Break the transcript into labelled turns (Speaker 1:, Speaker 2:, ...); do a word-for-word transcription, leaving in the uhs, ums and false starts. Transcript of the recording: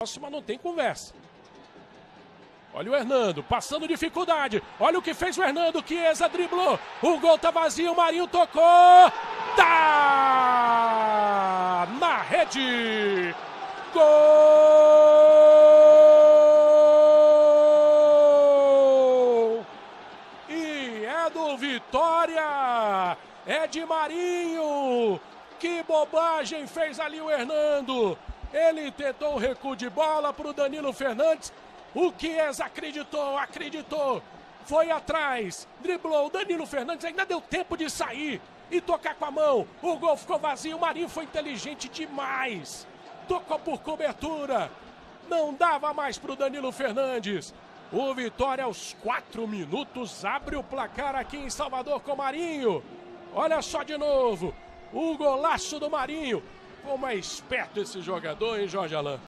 Speaker 1: próxima não tem conversa. Olha o Hernando, passando dificuldade. Olha o que fez o Hernando, Chiesa driblou. O gol tá vazio, o Marinho tocou. Tá na rede. Gol! E é do Vitória. É de Marinho. Que bobagem fez ali o Hernando. Ele tentou o recuo de bola para o Danilo Fernandes. O Chiesa acreditou, acreditou, foi atrás, driblou, o Danilo Fernandes ainda deu tempo de sair e tocar com a mão. O gol ficou vazio, o Marinho foi inteligente demais, tocou por cobertura, não dava mais para o Danilo Fernandes. O Vitória aos quatro minutos abre o placar aqui em Salvador com o Marinho. Olha só de novo, o golaço do Marinho. Como é esperto esse jogador, hein, Jorge Alain?